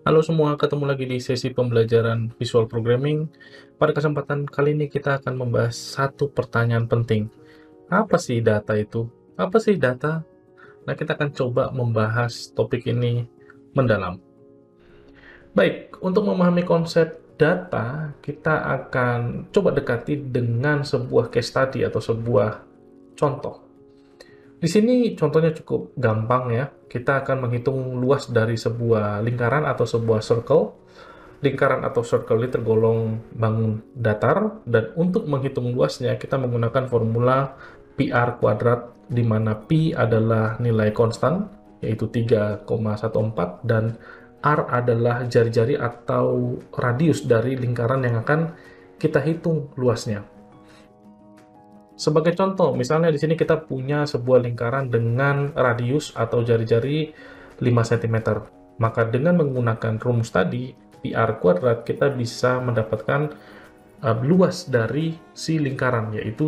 Halo semua, ketemu lagi di sesi pembelajaran Visual Programming. Pada kesempatan kali ini kita akan membahas satu pertanyaan penting. Apa sih data itu? Apa sih data? Nah, kita akan coba membahas topik ini mendalam. Baik, untuk memahami konsep data, kita akan coba dekati dengan sebuah case study atau sebuah contoh. Di sini contohnya cukup gampang ya. Kita akan menghitung luas dari sebuah lingkaran atau sebuah circle. Lingkaran atau circle ini tergolong bangun datar, dan untuk menghitung luasnya kita menggunakan formula PR kuadrat, di mana Pi adalah nilai konstan, yaitu 3,14, dan R adalah jari-jari atau radius dari lingkaran yang akan kita hitung luasnya. Sebagai contoh, misalnya di sini kita punya sebuah lingkaran dengan radius atau jari-jari 5 cm. Maka dengan menggunakan rumus tadi, PR kuadrat, kita bisa mendapatkan luas dari si lingkaran, yaitu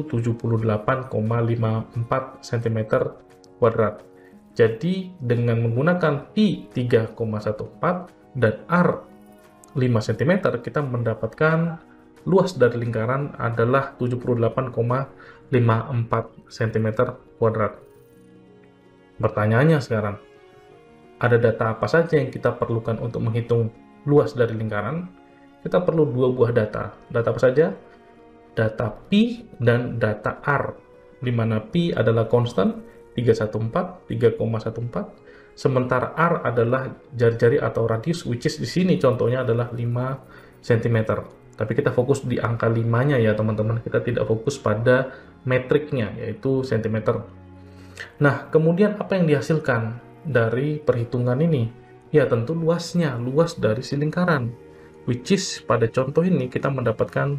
78,54 cm kuadrat. Jadi, dengan menggunakan Pi 3,14 dan R 5 cm, kita mendapatkan luas dari lingkaran adalah 78,54 cm kuadrat. Pertanyaannya sekarang, ada data apa saja yang kita perlukan untuk menghitung luas dari lingkaran? Kita perlu dua buah data. Data apa saja? Data Pi dan data R, di mana Pi adalah konstan 3,14, sementara R adalah jari-jari atau radius, which is di sini contohnya adalah 5 cm. Tapi kita fokus di angka 5-nya ya teman-teman, kita tidak fokus pada metriknya, yaitu cm. Nah, kemudian apa yang dihasilkan dari perhitungan ini? Ya, tentu luasnya, luas dari si lingkaran. Which is, pada contoh ini kita mendapatkan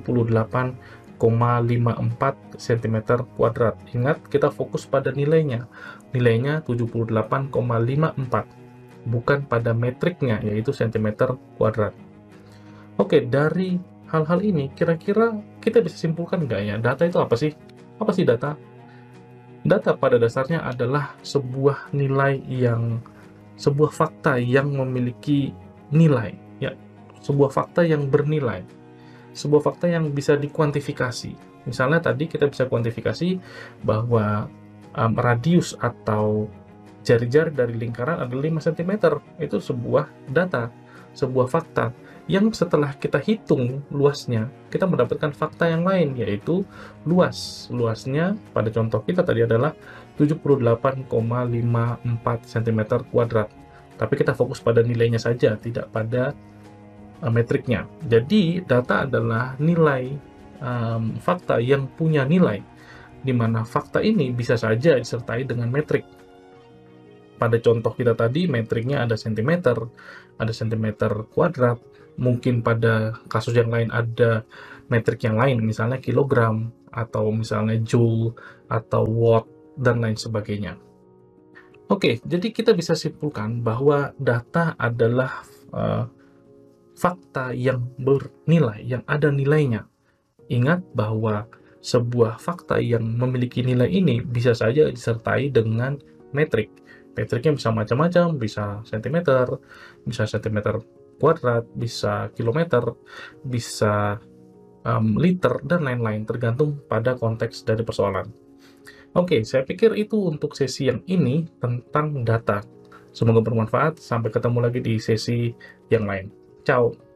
78,54 cm kuadrat. Ingat, kita fokus pada nilainya. Nilainya 78,54, bukan pada metriknya, yaitu cm kuadrat. Oke, dari hal-hal ini, kira-kira kita bisa simpulkan nggak ya, data itu apa sih? Apa sih data? Data pada dasarnya adalah sebuah fakta yang memiliki nilai, ya, sebuah fakta yang bernilai, sebuah fakta yang bisa dikuantifikasi. Misalnya tadi kita bisa kuantifikasi bahwa radius atau jari-jari dari lingkaran adalah 5 cm. Itu sebuah data, sebuah fakta, yang setelah kita hitung luasnya, kita mendapatkan fakta yang lain, yaitu luas. Luasnya pada contoh kita tadi adalah 78,54 cm kuadrat. Tapi kita fokus pada nilainya saja, tidak pada metriknya. Jadi, data adalah nilai fakta yang punya nilai, di mana fakta ini bisa saja disertai dengan metrik. Pada contoh kita tadi, metriknya ada cm, ada cm kuadrat. Mungkin pada kasus yang lain ada metrik yang lain, misalnya kilogram, atau misalnya joule, atau watt, dan lain sebagainya. Oke, jadi kita bisa simpulkan bahwa data adalah fakta yang bernilai, yang ada nilainya. Ingat bahwa sebuah fakta yang memiliki nilai ini bisa saja disertai dengan metrik. Metriknya bisa macam-macam, bisa cm, bisa cm kuadrat, bisa kilometer, bisa liter, dan lain-lain, tergantung pada konteks dari persoalan. Oke, saya pikir itu untuk sesi yang ini tentang data. Semoga bermanfaat, sampai ketemu lagi di sesi yang lain. Ciao!